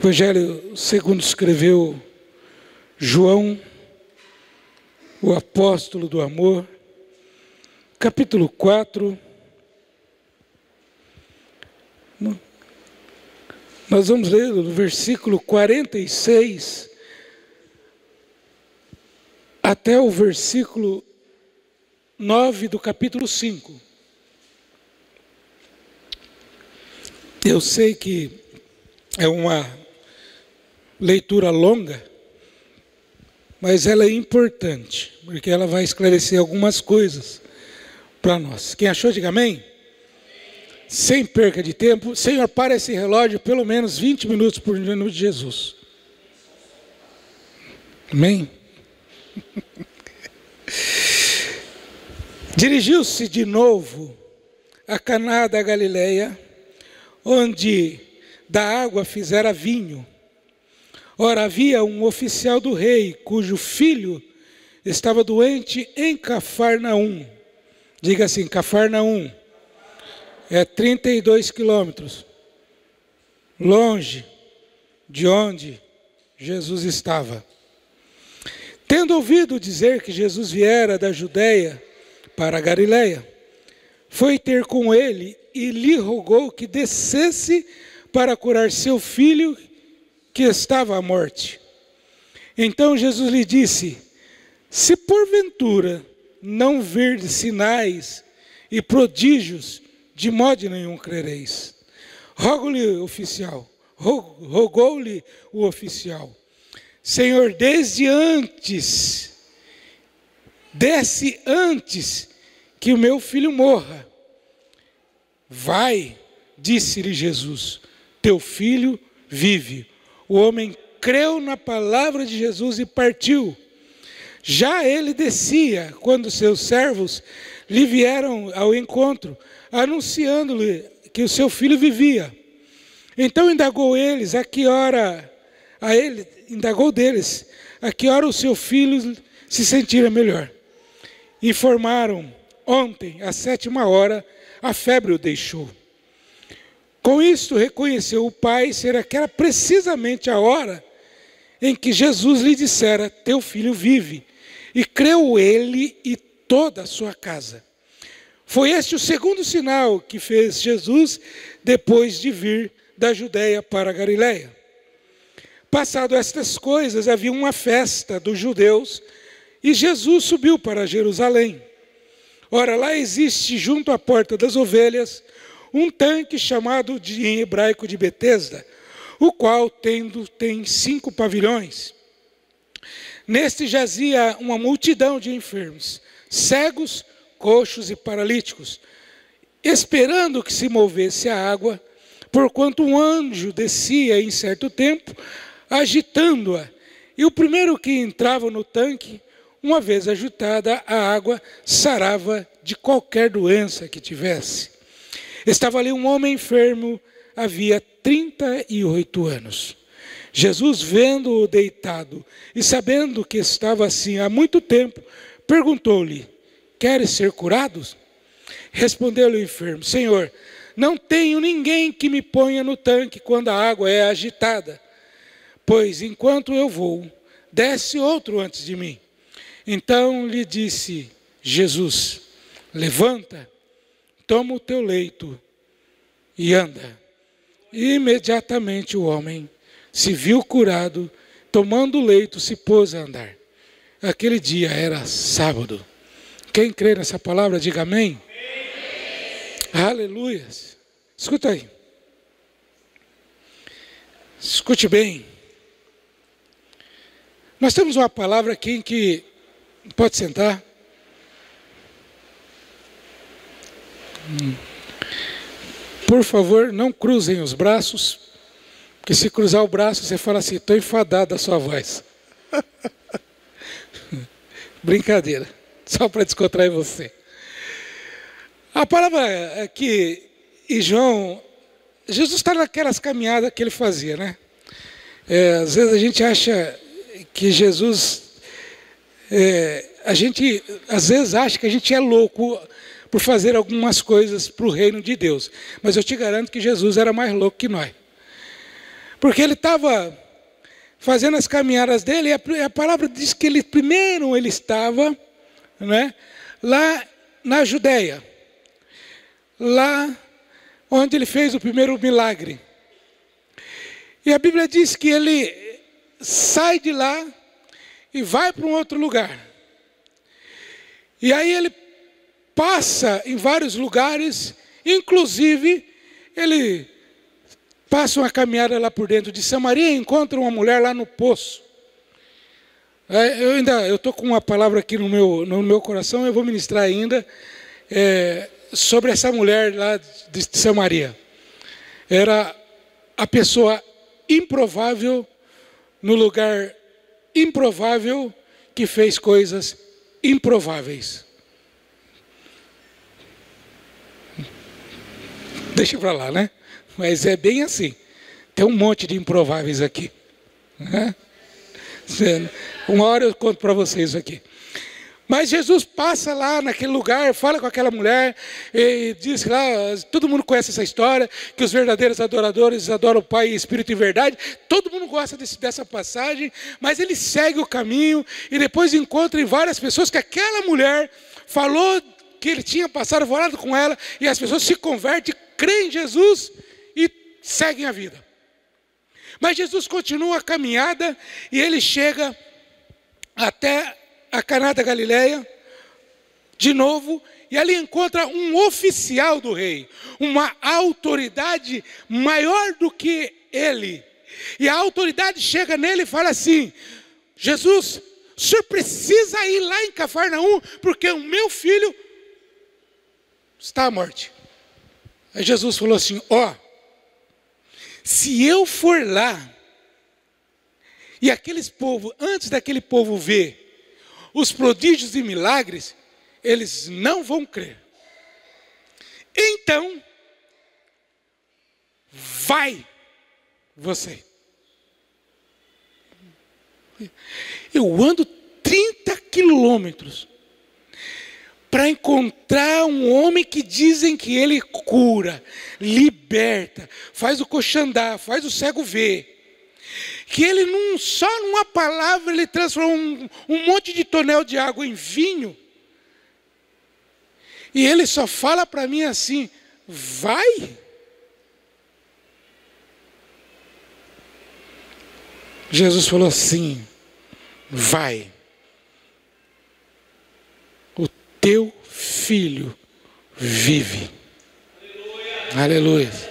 Evangelho segundo escreveu João, o apóstolo do amor, capítulo 4. Nós vamos ler do versículo 46 até o versículo 9 do capítulo 5. Eu sei que é uma leitura longa, mas ela é importante, porque ela vai esclarecer algumas coisas para nós. Quem achou, diga amém. Sem perca de tempo, Senhor, para esse relógio pelo menos 20 minutos por nome de Jesus. Amém? Dirigiu-se de novo a Caná da Galileia, onde da água fizera vinho. Ora, havia um oficial do rei, cujo filho estava doente em Cafarnaum. Diga assim, Cafarnaum. É 32 quilômetros, longe de onde Jesus estava. Tendo ouvido dizer que Jesus viera da Judeia para a Galileia, foi ter com ele e lhe rogou que descesse para curar seu filho que estava à morte. Então Jesus lhe disse: se porventura não virdes sinais e prodígios, de modo nenhum crereis. Rogou-lhe o oficial: Senhor, desce antes que o meu filho morra. Vai, disse-lhe Jesus, teu filho vive. O homem creu na palavra de Jesus e partiu. Já ele descia, quando seus servos lhe vieram ao encontro, anunciando-lhe que o seu filho vivia. Então indagou deles a que hora o seu filho se sentira melhor. Informaram: ontem, às 7h, a febre o deixou. Com isto reconheceu o pai ser aquela precisamente a hora em que Jesus lhe dissera: teu filho vive. E creu ele e toda a sua casa. Foi este o segundo sinal que fez Jesus depois de vir da Judeia para a Galileia. Passado estas coisas, havia uma festa dos judeus e Jesus subiu para Jerusalém. Ora, lá existe junto à porta das ovelhas um tanque chamado em hebraico de Betesda, o qual tem 5 pavilhões. Neste jazia uma multidão de enfermos, cegos, coxos e paralíticos, esperando que se movesse a água, porquanto um anjo descia em certo tempo, agitando-a. E o primeiro que entrava no tanque, uma vez agitada a água, sarava de qualquer doença que tivesse. Estava ali um homem enfermo, havia 38 anos. Jesus, vendo-o deitado e sabendo que estava assim há muito tempo, perguntou-lhe: queres ser curado? Respondeu-lhe o enfermo: Senhor, não tenho ninguém que me ponha no tanque quando a água é agitada, pois enquanto eu vou, desce outro antes de mim. Então lhe disse Jesus: levanta, toma o teu leito e anda. E imediatamente o homem se viu curado, tomando o leito, se pôs a andar. Aquele dia era sábado. Quem crê nessa palavra, diga amém. Aleluia. Escuta aí. Escute bem. Nós temos uma palavra aqui em que... Pode sentar. Por favor, não cruzem os braços, porque se cruzar o braço, você fala assim: estou enfadado da sua voz. Brincadeira, só para descontrair você. A palavra aqui, e João, Jesus está naquelas caminhadas que ele fazia, né? Às vezes a gente acha que Jesus... a gente às vezes acha que a gente é louco por fazer algumas coisas para o reino de Deus. Mas eu te garanto que Jesus era mais louco que nós. Porque ele estava fazendo as caminhadas dele, e a palavra diz que ele estava, né, lá na Judéia, lá onde ele fez o primeiro milagre. E a Bíblia diz que ele sai de lá e vai para um outro lugar. E aí ele passa em vários lugares, inclusive ele passa uma caminhada lá por dentro de Samaria e encontra uma mulher lá no poço. Eu estou com uma palavra aqui no meu coração, eu vou ministrar ainda sobre essa mulher lá de Samaria. Era a pessoa improvável no lugar improvável que fez coisas improváveis. Deixa para lá, né? Mas é bem assim. Tem um monte de improváveis aqui. Né? Uma hora eu conto para vocês isso aqui. Mas Jesus passa lá naquele lugar, fala com aquela mulher, e diz lá, todo mundo conhece essa história, que os verdadeiros adoradores adoram o Pai em espírito e verdade. Todo mundo gosta dessa passagem, mas ele segue o caminho, e depois encontra em várias pessoas que aquela mulher falou que ele tinha passado, falado com ela, e as pessoas se convertem, creem em Jesus e seguem a vida. Mas Jesus continua a caminhada, e ele chega até a Caná da Galileia, de novo, e ali encontra um oficial do rei, uma autoridade maior do que ele. E a autoridade chega nele e fala assim: Jesus, o senhor precisa ir lá em Cafarnaum, porque o meu filho está à morte. Aí Jesus falou assim: se eu for lá, e aqueles povos, antes daquele povo ver os prodígios e milagres, eles não vão crer. Então, vai você. Eu ando 30 quilômetros para encontrar um homem que dizem que ele cura, liberta, faz o coxo andar, faz o cego ver. Que ele só numa palavra ele transformou um monte de tonel de água em vinho. E ele só fala para mim assim: vai. Jesus falou assim: vai. O teu filho vive. Aleluia. Aleluia.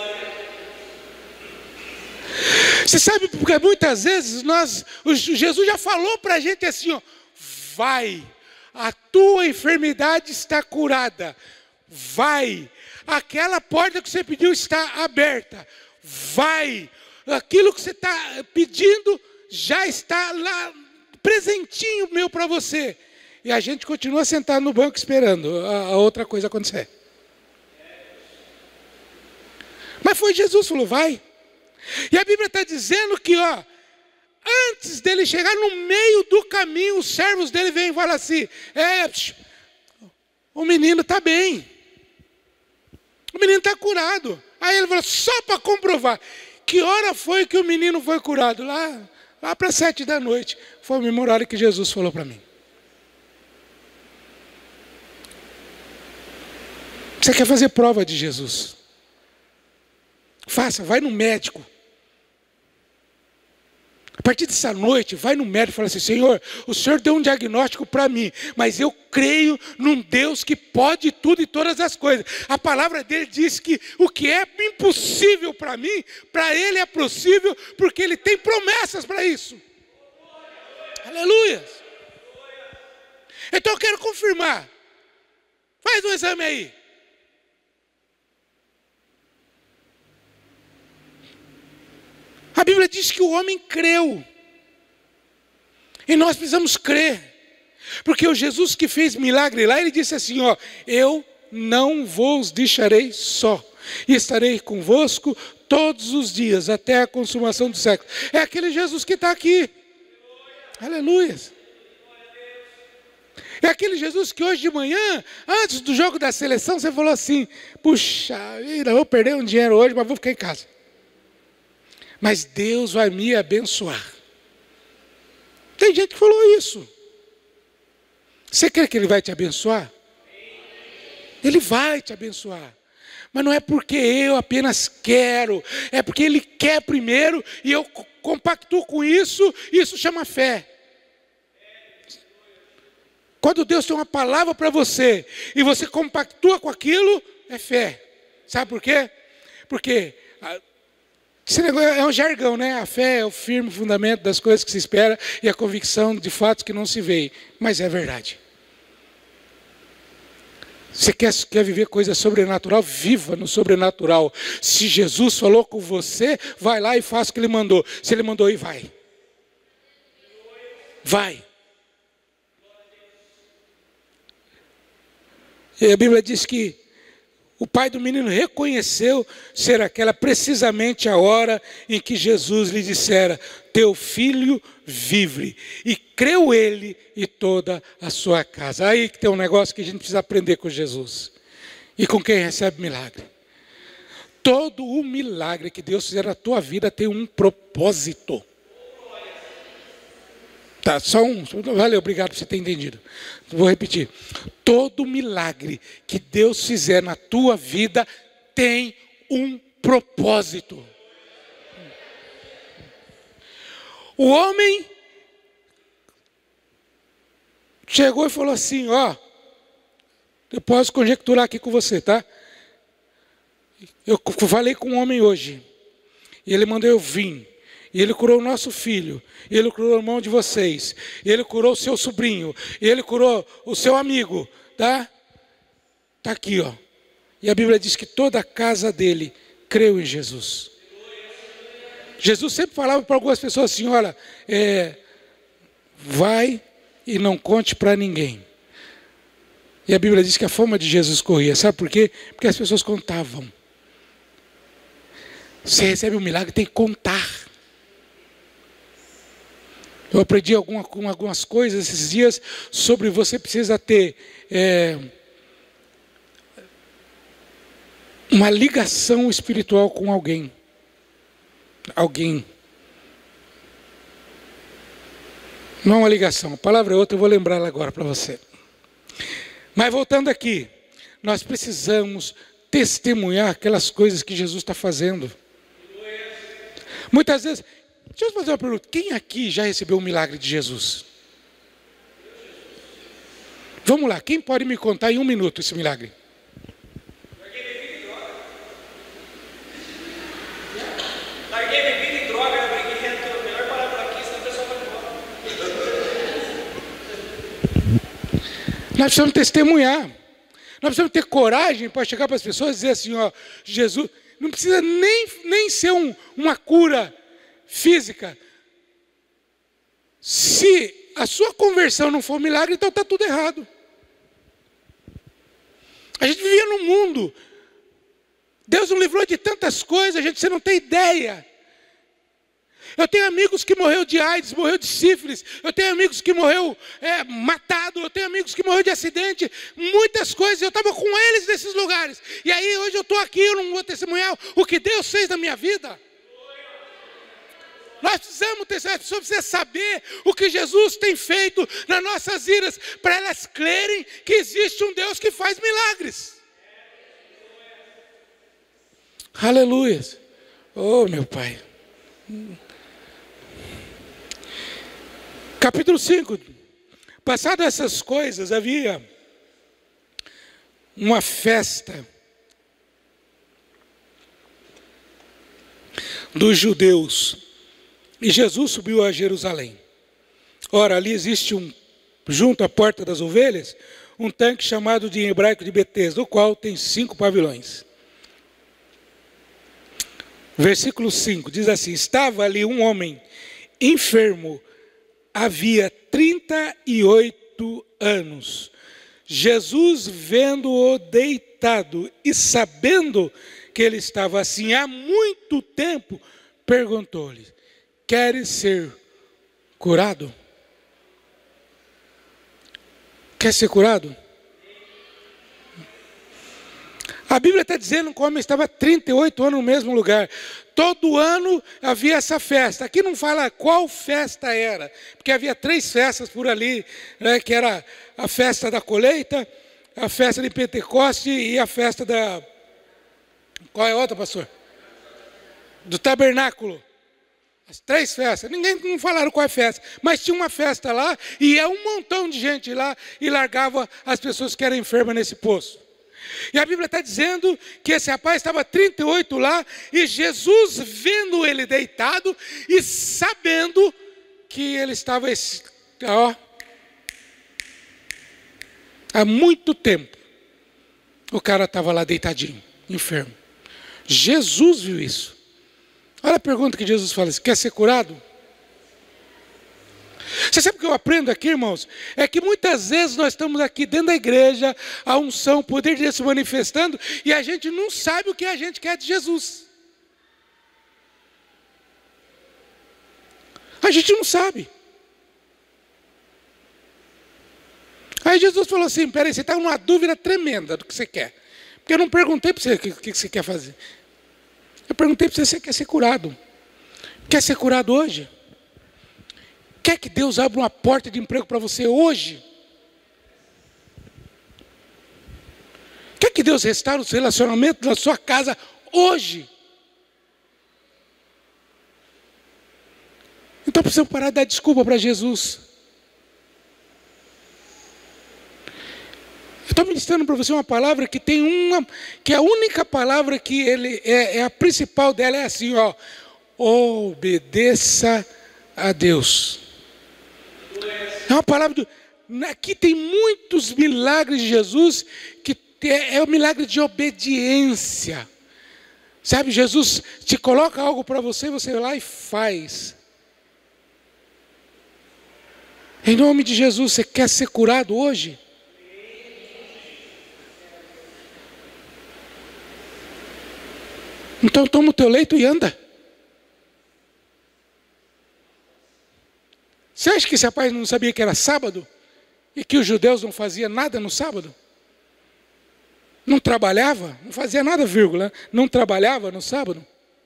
Você sabe, porque muitas vezes Jesus já falou para a gente assim: vai, a tua enfermidade está curada, vai, aquela porta que você pediu está aberta, vai, aquilo que você está pedindo já está lá, presentinho meu para você. E a gente continua sentado no banco esperando a outra coisa acontecer. Mas foi Jesus que falou: vai. E a Bíblia está dizendo que, antes dele chegar no meio do caminho, os servos dele vêm e falam assim: o menino está bem, o menino está curado. Aí ele falou: só para comprovar, que hora foi que o menino foi curado? Lá para 7 da noite. Foi a mesma hora que Jesus falou para mim. Você quer fazer prova de Jesus? Faça, vai no médico. A partir dessa noite, vai no médico e fala assim: Senhor, o Senhor deu um diagnóstico para mim, mas eu creio num Deus que pode tudo e todas as coisas. A palavra dele diz que o que é impossível para mim, para ele é possível, porque ele tem promessas para isso. Aleluia. Então eu quero confirmar. Faz um exame aí. A Bíblia diz que o homem creu. E nós precisamos crer. Porque o Jesus que fez milagre lá, ele disse assim: eu não vos deixarei só, e estarei convosco todos os dias, até a consumação do século. É aquele Jesus que está aqui. Aleluia. É aquele Jesus que hoje de manhã, antes do jogo da seleção, você falou assim: puxa vida, eu vou perder um dinheiro hoje, mas vou ficar em casa. mas Deus vai me abençoar. Tem gente que falou isso. Você quer que Ele vai te abençoar? Ele vai te abençoar. Mas não é porque eu apenas quero, é porque Ele quer primeiro e eu compactuo com isso, e isso chama fé. Quando Deus tem uma palavra para você e você compactua com aquilo, é fé. Sabe por quê? Porque esse negócio é um jargão, né? A fé é o firme fundamento das coisas que se espera e a convicção de fatos que não se veem. Mas é verdade. Você quer viver coisa sobrenatural? Viva no sobrenatural. Se Jesus falou com você, vai lá e faça o que Ele mandou. Se Ele mandou ir, vai. Vai. E a Bíblia diz que o pai do menino reconheceu ser aquela precisamente a hora em que Jesus lhe dissera: teu filho vive. E creu ele e toda a sua casa. Aí que tem um negócio que a gente precisa aprender com Jesus. E com quem recebe milagre. Todo o milagre que Deus fizer na tua vida tem um propósito. Tá, só um. Valeu, obrigado por você ter entendido. Vou repetir. Todo milagre que Deus fizer na tua vida tem um propósito. O homem chegou e falou assim, ó, eu posso conjecturar aqui com você, tá? Eu falei com um homem hoje, e ele mandou eu vir. E Ele curou o nosso filho, e Ele curou o irmão de vocês, e Ele curou o seu sobrinho, e Ele curou o seu amigo, tá? Tá aqui, ó. E a Bíblia diz que toda a casa dele creu em Jesus. Jesus sempre falava para algumas pessoas assim, olha, vai e não conte para ninguém. E a Bíblia diz que a fama de Jesus corria, sabe por quê? Porque as pessoas contavam. Você recebe um milagre, tem que contar. Eu aprendi algumas coisas esses dias sobre você precisa ter uma ligação espiritual com alguém. Alguém. Não é uma ligação, a palavra é outra, eu vou lembrar ela agora para você. Mas voltando aqui, nós precisamos testemunhar aquelas coisas que Jesus está fazendo. Muitas vezes... Deixa eu fazer uma pergunta. Quem aqui já recebeu um milagre de Jesus? Vamos lá. Quem pode me contar em 1 minuto esse milagre? Larguei bebida e droga. Melhor parar por aqui, senão a pessoa vai embora. Nós precisamos testemunhar. Nós precisamos ter coragem para chegar para as pessoas e dizer assim, ó, Jesus, não precisa nem ser uma cura física. Se a sua conversão não for um milagre, então está tudo errado. A gente vivia num mundo, Deus nos livrou de tantas coisas, você não tem ideia. Eu tenho amigos que morreu de AIDS, morreu de sífilis, eu tenho amigos que morreu matado, eu tenho amigos que morreu de acidente, muitas coisas, eu estava com eles nesses lugares. E aí hoje eu estou aqui, eu não vou testemunhar o que Deus fez na minha vida. Nós precisamos ter, as pessoas precisam saber o que Jesus tem feito nas nossas vidas, para elas crerem que existe um Deus que faz milagres. Aleluia. Oh, meu Pai. Capítulo 5. Passadas essas coisas, havia uma festa dos judeus. E Jesus subiu a Jerusalém. Ora, ali existe junto à porta das ovelhas, um tanque chamado em hebraico de Betesda, o qual tem 5 pavilhões. Versículo 5 diz assim: estava ali um homem enfermo, havia 38 anos. Jesus, vendo-o deitado e sabendo que ele estava assim há muito tempo, perguntou-lhe: queres ser curado? Quer ser curado? A Bíblia está dizendo que o homem estava 38 anos no mesmo lugar. Todo ano havia essa festa. Aqui não fala qual festa era, porque havia 3 festas por ali, né, que era a festa da colheita, a festa de Pentecoste e a festa da... Qual é a outra, pastor? Do tabernáculo. As 3 festas. Ninguém não falaram qual é a festa, mas tinha uma festa lá e ia um montão de gente lá e largava as pessoas que eram enfermas nesse poço. E a Bíblia está dizendo que esse rapaz estava 38 lá e Jesus vendo ele deitado e sabendo que ele estava há muito tempo. O cara estava lá deitadinho, enfermo. Jesus viu isso. Olha a pergunta que Jesus fala: quer ser curado? Você sabe o que eu aprendo aqui, irmãos? É que muitas vezes nós estamos aqui dentro da igreja, a unção, o poder de Deus se manifestando, e a gente não sabe o que a gente quer de Jesus. A gente não sabe. Aí Jesus falou assim: peraí, você está numa dúvida tremenda do que você quer. Porque eu não perguntei para você o que você quer fazer. Eu perguntei para você se você quer ser curado. Quer ser curado hoje? Quer que Deus abra uma porta de emprego para você hoje? Quer que Deus restaure os relacionamentos da sua casa hoje? Então precisamos parar de dar desculpa para Jesus. Eu estou ministrando para você uma palavra que tem que a única palavra que ele é a principal dela é assim, ó: obedeça a Deus. É uma palavra aqui tem muitos milagres de Jesus que é o milagre de obediência. Sabe, Jesus te coloca algo para você, você vai lá e faz. Em nome de Jesus, você quer ser curado hoje? Então toma o teu leito e anda. Você acha que esse rapaz não sabia que era sábado? E que os judeus não faziam nada no sábado? Não trabalhava? Não fazia nada, vírgula. Não trabalhava no sábado?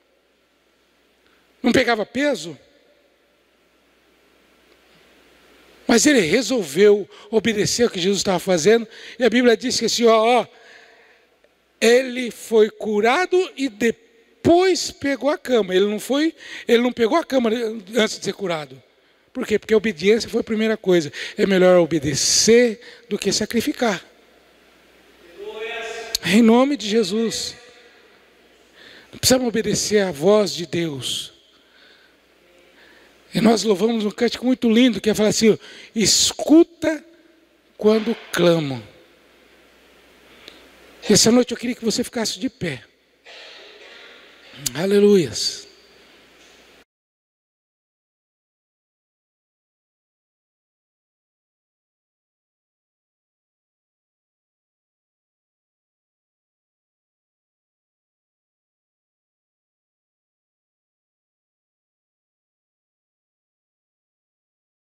Não pegava peso? Mas ele resolveu obedecer o que Jesus estava fazendo. E a Bíblia diz que assim, ele foi curado e depois pegou a cama. Ele não pegou a cama antes de ser curado. Por quê? Porque a obediência foi a primeira coisa. É melhor obedecer do que sacrificar. Em nome de Jesus. Precisamos obedecer à voz de Deus. E nós louvamos um cântico muito lindo, que é falar assim: escuta quando clamo. E essa noite eu queria que você ficasse de pé. Aleluias.